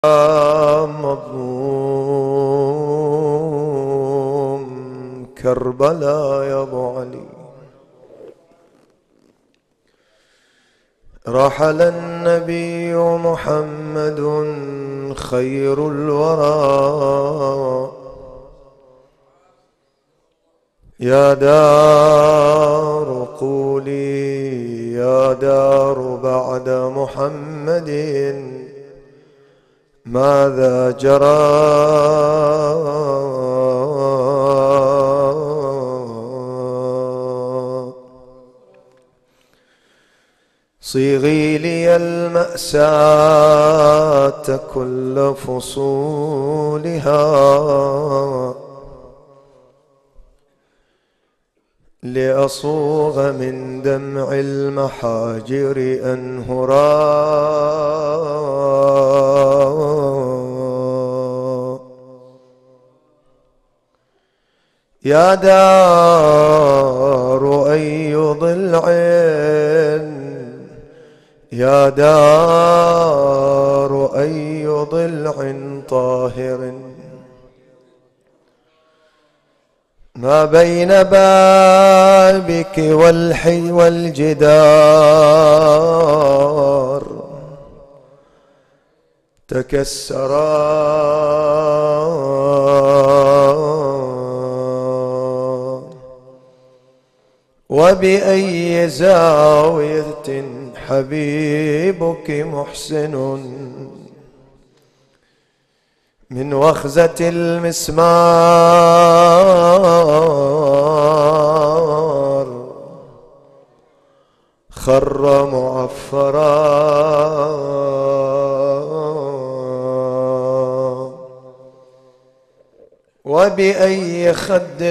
مظلوم كربلاء يا ابو علي. رحل النبي محمد خير الورى، يا دار قولي يا دار بعد محمد ماذا جرى. صيغي لي المأساة كل فصولها، لأصوغ من دمع المحاجر أنهرا. يا دار أي ضلع يا دار أي ضلع طاهر، ما بين بابك والحي والجدار تكسرا. وبأي زاوية حبيبك محسن، من وخزة المسمار خر معفرا. وبأي خد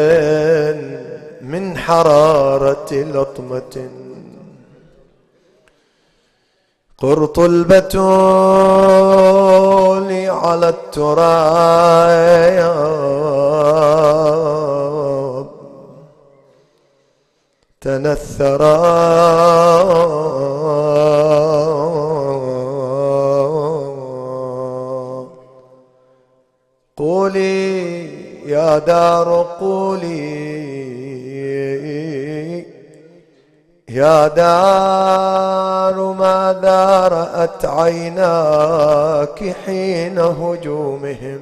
من حرارة لطمة قرط البتول على التراب تنثرا. قولي يا دار قولي يا دار ماذا رأت عيناك حين هجومهم.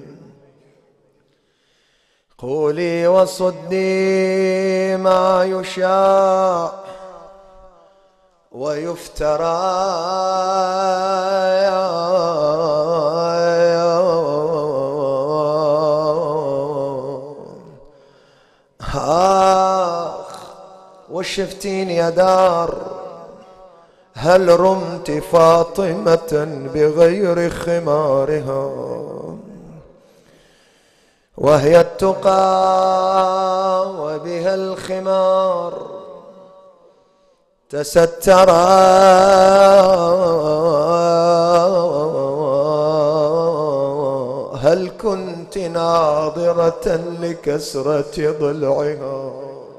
قولي وصدي ما يشاع ويفترى. وشفتين يا دار هل رمت فاطمة بغير خمارها، وهي التقى وبها الخمار تسترا. هل كنت ناظرة لكسرة ضلعها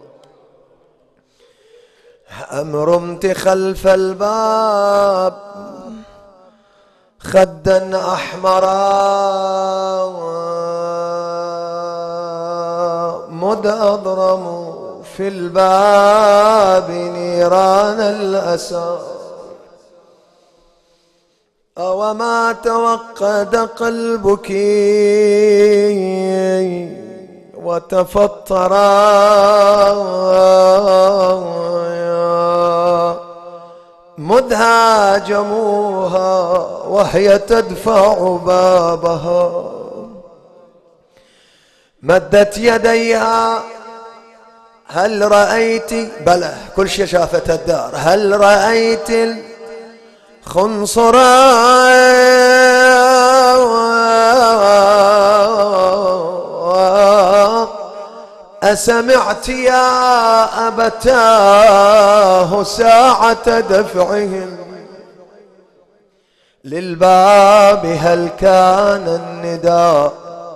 أم رمت خلف الباب خدا أحمرا. مذ أضرموا في الباب نيران الأسى، أوما توقد قلبك وتفطرا. مذ هاجموها وهي تدفع بابها مدت يديها. هل رأيت بلى كل شيء شافت الدار. هل رأيت الخنصرا أسمعت يا أبتاه ساعة دفعهم للباب هل كان النداء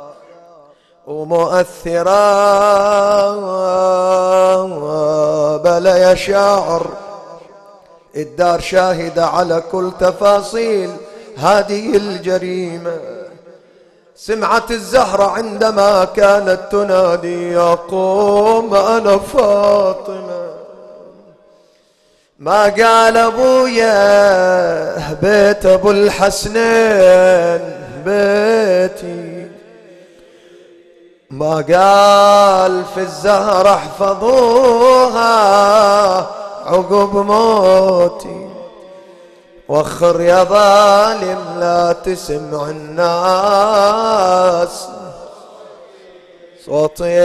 مؤثرا. بلى يا شاعر الدار شاهدة على كل تفاصيل هذه الجريمة. سمعت الزهرة عندما كانت تنادي يا قوم أنا فاطمة، ما قال أبويا بيت أبو الحسنين بيتي، ما قال في الزهرة احفظوها عقب موتي، وخر يا ظالم لا تسمع الناس صوتي،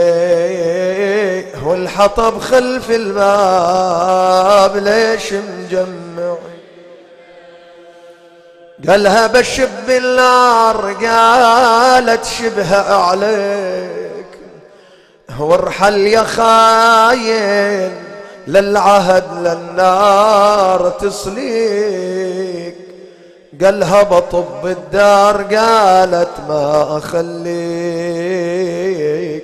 والحطب خلف الباب ليش مجمع. قالها بشب بالنار، قالت شبه عليك، وارحل يا خاين للعهد للنار تصليك. قالها بطب الدار، قالت ما اخليك،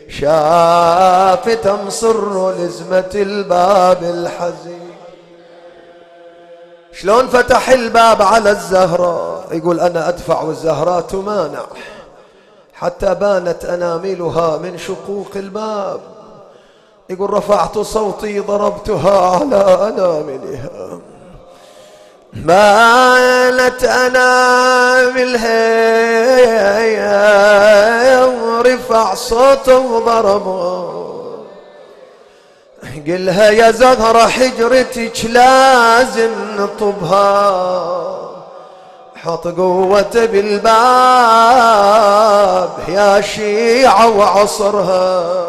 شافت مصر لزمة الباب الحزين. شلون فتح الباب على الزهراء؟ يقول أنا أدفع والزهراء تمانع، حتى بانت أناملها من شقوق الباب. يقول رفعت صوتي ضربتها على أناملها، بانت أناملها، ورفع صوته وضربها. قلها يا زهرة حجرتك لازم نطبها، حط قوة بالباب يا شيعة وعصرها.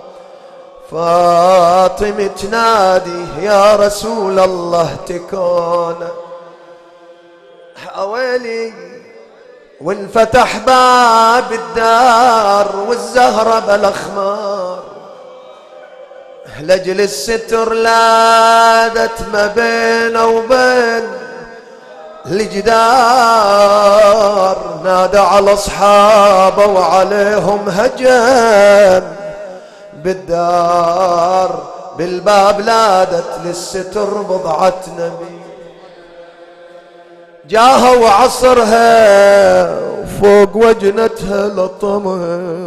فاطمة تنادي يا رسول الله تكون أويلي، وانفتح باب الدار والزهرة بالأخمار، لجل الستر لادت ما بينه وبين الجدار. نادى على أصحابه وعليهم هجم بالدار، بالباب لادت للستر بضعة نبي، جاها وعصرها وفوق وجنتها لطمها،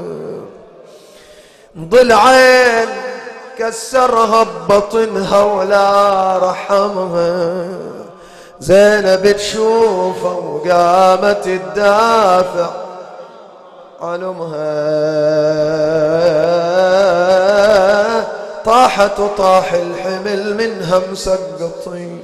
ضلعين كسرها ببطنها ولا رحمها. زينب تشوفه وقامت تدافع علمها، طاحت وطاح الحمل منها مسقطين.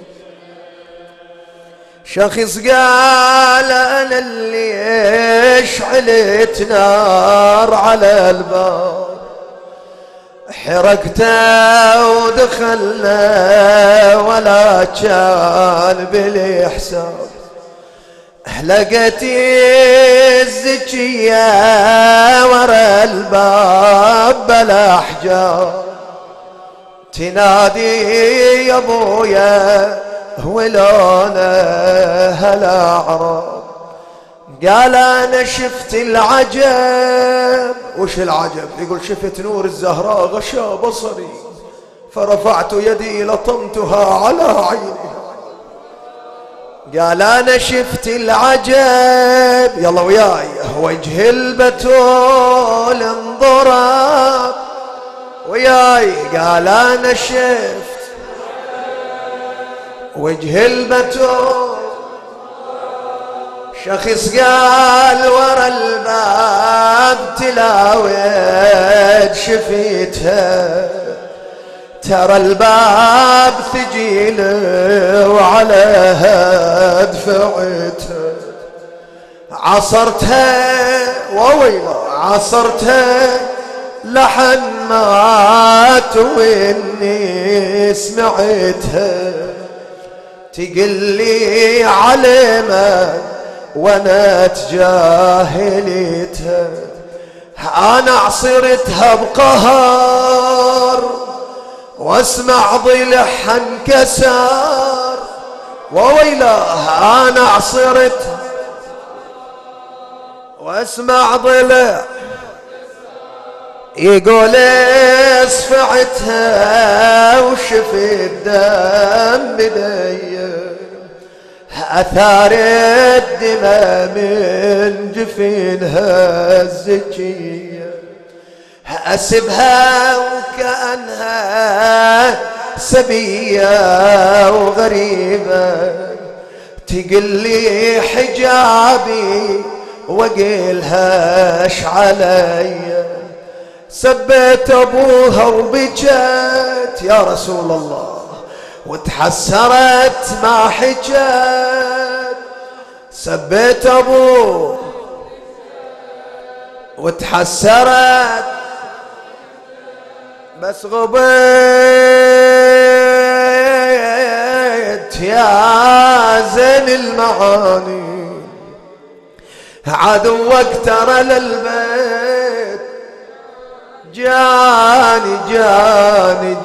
شخص قال أنا اللي شعلت نار على الباب، حرقته ودخلنا ولا كان بلي حساب. لقيت الزكية ورا الباب بلا حجاب، تنادي يا ابويا ولونه هلا عرب. قال انا شفت العجب. وش العجب؟ يقول شفت نور الزهراء غشا بصري، فرفعت يدي لطمتها على عينها. قال انا شفت العجب، يلا وياي، وجه البتول انضرب وياي. قال انا شفت وجه البتول. شخص قال ورا الباب تلاوت شفيتها، ترى الباب ثقيل وعليها دفعتها. عصرتها وويلا عصرتها لحن مات واني سمعتها، تقلي علمه وانا تجاهلتها. انا عصرتها بقهر واسمع ضلعها انكسر، وويلاه انا عصرتها واسمع ضلع يقول اصفعتها وشفت دم بدي. أثار الدماء من جفينها الزكية، أسبها وكأنها سبية وغريبة، تقلي حجابي وقيلها اش علي. سبيت ابوها وبكت يا رسول الله، وتحسرت ما حجت. سبيت ابوه وتحسرت بس غبيت يا زين المعاني، عدوك ترى للبيت جاني جاني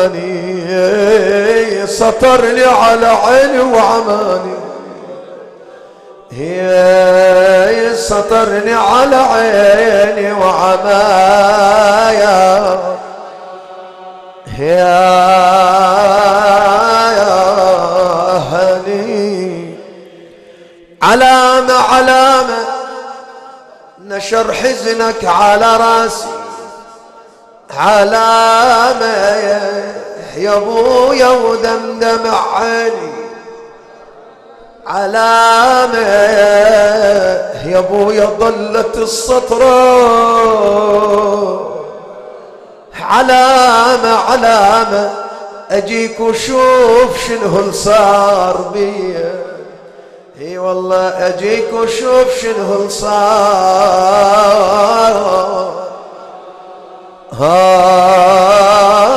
جاني، سطرني على عيني وعماني، هي سطرني على عيني وعمايا، يا هني. علامة علامة نشر حزنك على راسي، علامة يا ابويا ودمدم عيني، علامة يا ابويا ضلت السطرة، علامة علامة اجيك وشوف شنو اللي صار بيا، اي والله اجيك وشوف شنو اللي صار.